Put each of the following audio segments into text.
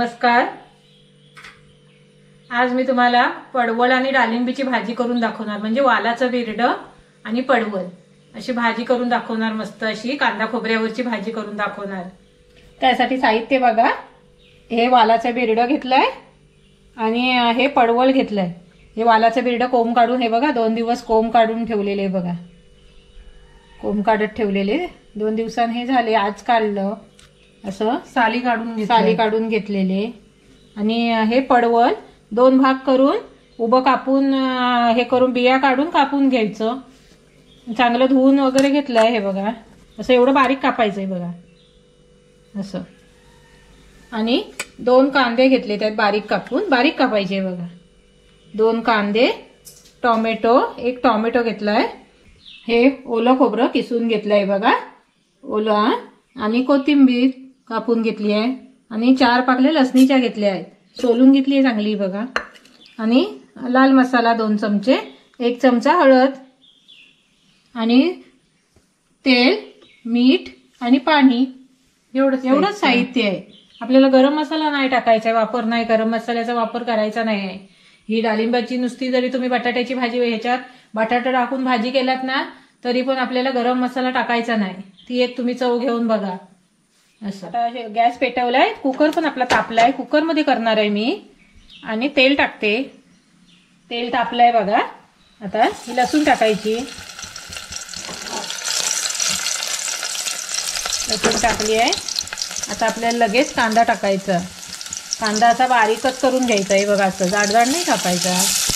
नमस्कार। आज मी तुम्हाला पडवळ आणि डाळिंबीची भाजी करून दाखवणार, म्हणजे वालाचं बिरड आणि पडवळ अशी भाजी करून दाखवणार। मस्त अशी कांदा खोबऱ्यावरची भाजी करून दाखवणार। त्यासाठी साहित्य बघा, हे वालाचं बिरड घेतलंय आणि हे पडवळ घेतलंय। हे वालाचं बिरड कोंब काढून, हे बघा 2 दिवस कोंब काढून ठेवलेले, बघा कोंब काढत ठेवलेले 2 दिवसांनी हे झाले। आज काढलं, असं साली काढून घेतलेले। आणि हे पडवळ 2 भाग करून उभं कापून, हे करून बिया काढून कापून घ्यायचं। चांगलं धुवून वगैरे घेतलंय, हे बघा असं एवढं बारीक कापायचंय बघा असं। आणि 2 कांदे घेतले, त्यात बारीक कापायचे बघा। 2 कांदे, टोमॅटो, 1 टोमॅटो घेतलाय। हे ओलं खोबरं किसून घेतलंय बघा, ओलं। आणि कोथिंबीर कापून घेतली आहे। आणि 4 पाकल्या लसणीच्या घेतल्या आहेत, सोलून घेतली आहे चांगली बघा। आणि लाल मसाला 2 चमचे, 1 चमचा हळद, आणि तेल, मीठ आणि पाणी, एवढंच साहित्य आहे। आपल्याला गरम मसाला नाही टाकायचा, वापर नाही, गरम मसाल्याचा वापर करायचा नाही आहे। ही डाळिंबाची नुसती जरी तुम्ही बटाट्याची भाजी, ह्याच्यात बटाटा टाकून भाजी केलात ना, तरी पण आपल्याला गरम मसाला टाकायचा नाही। ती एक तुम्ही चव घेऊन बघा असं। आता गॅस पेटवलाय, कुकर पण आपला तापलाय, कुकर मध्ये करणार आहे मी। आणि तेल टाकते, तेल तापलाय बघा। आता ही लसूण टाकायची, लसूण टाकली आहे। आता आपल्याला लगेच कांदा टाकायचा। कांदा असा बारीकच करून घ्यायचा आहे बघा, असं जाड नाही कापायचा।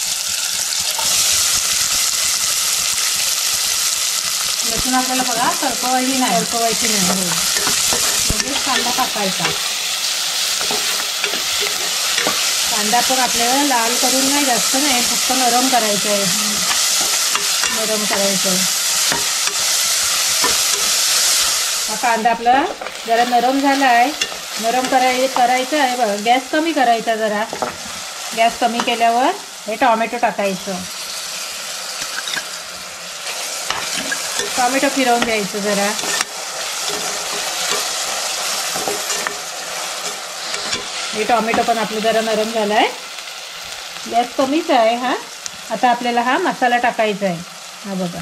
लसूण आपल्याला बघा करपवायची नाही, लगेच कांदा टाकायचा। कांदा पण आपल्याला लाल करून नाही, जास्त नाही, फक्त नरम करायचं आहे, नरम करायचं आहे। हा कांदा आपला जरा नरम झाला आहे, नरम करायचं आहे बघा। गॅस कमी करायचा जरा, गॅस कमी केल्यावर हे टोमॅटो टाकायचं। टोमॅटो फिरवून घ्यायचं जरा। हे टोमॅटो पण आपलं जरा नरम झालाय, गॅस कमीच आहे हा। आता आपल्याला हा मसाला टाकायचा आहे, हा बघा।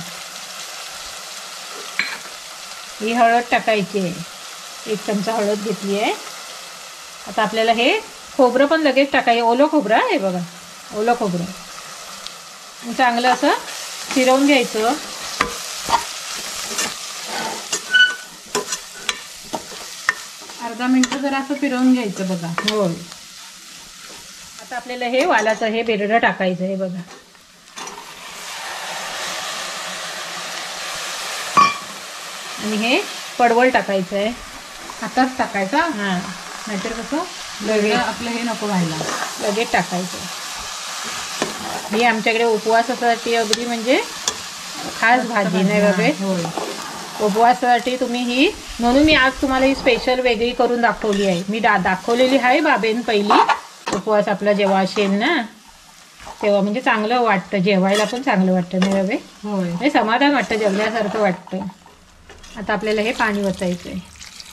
ही हळद टाकायची आहे, 1 चमचा हळद घेतली आहे। आता आपल्याला हे खोबरं पण लगेच टाकायचं, ओलं खोबरं आहे बघा, ओलं खोबरं चांगलं असं फिरवून घ्यायचं। अर्धा मिनिट जरा असं फिरवून घ्यायचं बघा। हो, आता आपल्याला हे वालाचं हे बिरडं टाकायचं आहे बघा। आणि हे पडवळ टाकायचं आहे, आताच टाकायचं हां, नाहीतर कसं लगेच आपलं हे नको व्हायला, लगेच टाकायचं। ही आमच्याकडे उपवासासाठी अगदी म्हणजे खास भाजी नाही बाबा, उपवासासाठी तुम्ही ही, म्हणून मी आज तुम्हाला ही स्पेशल वेगळी करून दाखवली आहे। मी दाखवलेली आहे बाबेन पहिली, उपवास आपला जेव्हा असेल ना तेव्हा, म्हणजे चांगलं वाटतं, जेवायला पण चांगलं वाटतं नाही बाबे, होय, समाधान वाटतं, जेवल्यासारखं वाटतं। आता आपल्याला हे पाणी वतायचं आहे।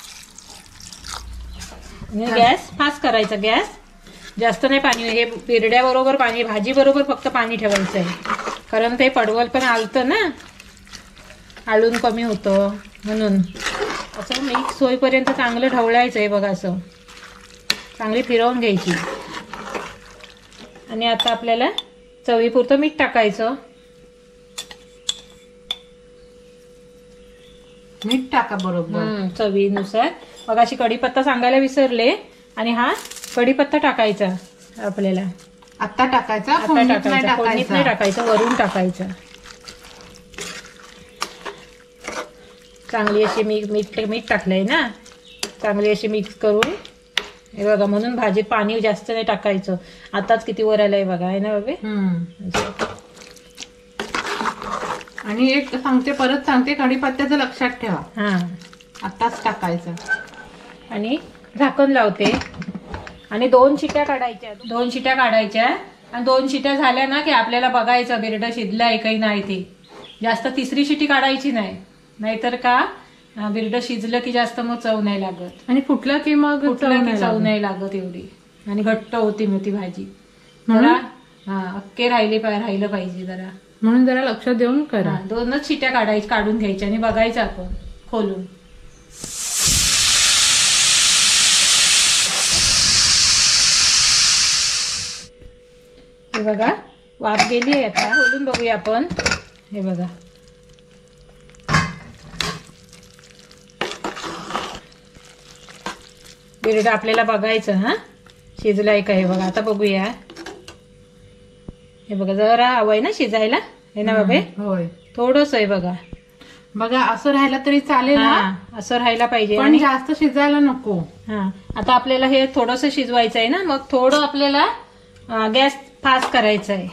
गॅस फास्ट करायचा, गॅस जास्त नाही पाणी, हे बिरड्याबरोबर पाणी, भाजी बरोबर फक्त पाणी ठेवायचं आहे, कारण ते पडवळ पण आलतं ना, आळून कमी होतं म्हणून। असं मिक्स होईपर्यंत चांगलं ढवळायचं आहे बघा, असं चांगली फिरवून घ्यायची। आणि आता आपल्याला चवीपुरतं मीठ टाकायचं, मीठ टाका बरोबर चवीनुसार। मग अशी कढीपत्ता सांगायला विसरले, आणि हा कढीपत्ता टाकायचा आपल्याला, आता टाकायचा, फोडणीत नाही टाकायचं, वरून टाकायचं। चांगली अशी मीठ टाकलंय ना, चांगली अशी मिक्स करून हे बघा। म्हणून भाजीत पाणी जास्त नाही टाकायचं, आताच किती वर आलंय बघा, आहे ना बाबे। आणि एक परत सांगते, कढीपत्त्याचं लक्षात ठेवा, हा आताच टाकायचं। आणि झाकण लावते, आणि 2 शिट्या काढायच्या, 2 शिट्या काढायच्या। आणि 2 शिट्या झाल्या ना की आपल्याला बघायचं बिरडं शिजलंय काही नाही, ते जास्त 3री शिटी काढायची नाही, नाहीतर का बिरडं शिजलं की जास्त मग चव नाही लागत, आणि फुटलं की मग चव नाही लागत एवढी। आणि घट्ट होती मग ती भाजी. म्हणून अक्के राहिलं पाहिजे जरा, म्हणून जरा लक्ष देऊन करा. 2च शिट्या काढून घ्यायच्या आणि बघायचं आपण खोलून. हे बघा वाफ गेली आहे, आता खोलून बघूया आपण. हे बघा बिरडा आपल्याला बघायचं शिजलाय का हे बघा. आता बघूया. हे बघा जरा हवंय ना शिजायला, हे ना बाबे. होय थोडंच आहे बघा. बघा असं राहिलं तरी चालेल, असं राहायला पाहिजे पण जास्त शिजायला नको. आता आपल्याला हे थोडंसं शिजवायचं आहे ना, मग थोडं आपल्याला गॅस फास्ट करायचा आहे.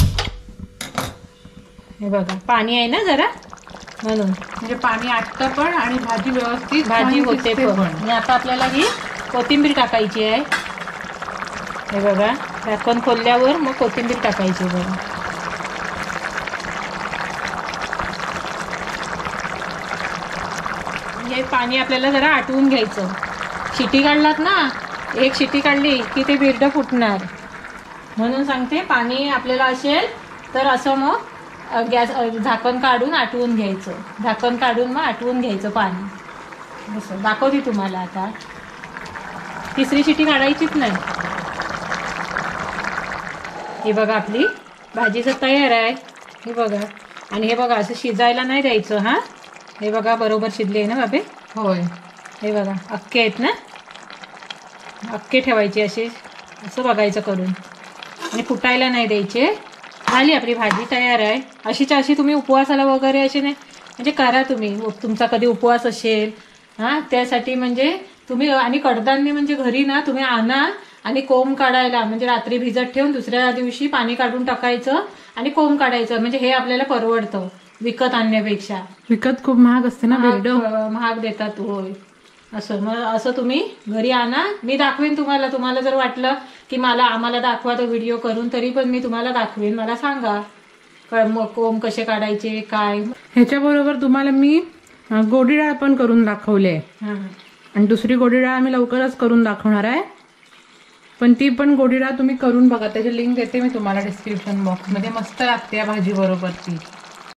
हे बघा पाणी आहे ना जरा, म्हणून म्हणजे पाणी आटतं पण आणि भाजी व्यवस्थित भाजी होते पण. आणि आता आपल्याला ही कोथिंबीर टाकायची आहे. हे बघा झाकण खोलल्यावर मग कोथिंबीर टाकायची बघा. हे पाणी आपल्याला जरा आटवून घ्यायचं. शिटी काढलात ना, एक शिटी काढली की ते बिरडं फुटणार, म्हणून सांगते. पाणी आपल्याला असेल तर असं मग गॅस झाकण काढून आटवून घ्यायचं. झाकण काढून मग आटवून घ्यायचं पाणी. असं दाखवते तुम्हाला. आता 3री शिटी काढायचीच नाही. हे बघा आपली भाजी तर तयार आहे. हे बघा, आणि हे बघा असं शिजायला नाही द्यायचं. हे बघा बरोबर शिजले आहे ना बाबे. होय हे बघा अख्खे आहेत ना, अख्खे ठेवायचे असे, असं बघायचं करून, आणि फुटायला नाही द्यायचे. झाली आपली भाजी तयार आहे. अशीच्या अशी तुम्ही उपवासाला वगैरे अशी नाही म्हणजे करा तुम्ही. तुमचा कधी उपवास असेल त्यासाठी म्हणजे तुम्ही. आणि कडधान्य म्हणजे घरी ना तुम्ही आणा आणि कोंब काढायला, म्हणजे रात्री भिजत ठेवून दुसऱ्या दिवशी पाणी काढून टाकायचं आणि कोंब काढायचं. म्हणजे हे आपल्याला परवडतं विकत आणण्यापेक्षा. विकत खूप महाग असते ना बिरडं, महाग देतात. होय. असं मग असं तुम्ही घरी आणा. मी दाखवेन तुम्हाला. तुम्हाला जर वाटलं की आम्हाला दाखवा तो व्हिडिओ करून, तरी पण मी तुम्हाला दाखवेन. मला सांगा कोंब कसे काढायचे काय. ह्याच्याबरोबर तुम्हाला मी गोडी डाळ पण करून दाखवले, आणि दुसरी गोडी डाळ मी लवकरच करून दाखवणार आहे. पण ती पण गोडी डाळ तुम्ही करून बघा. त्याची लिंक देते मी तुम्हाला डिस्क्रिप्शन बॉक्समध्ये. मस्त लागते या भाजी बरोबर ती.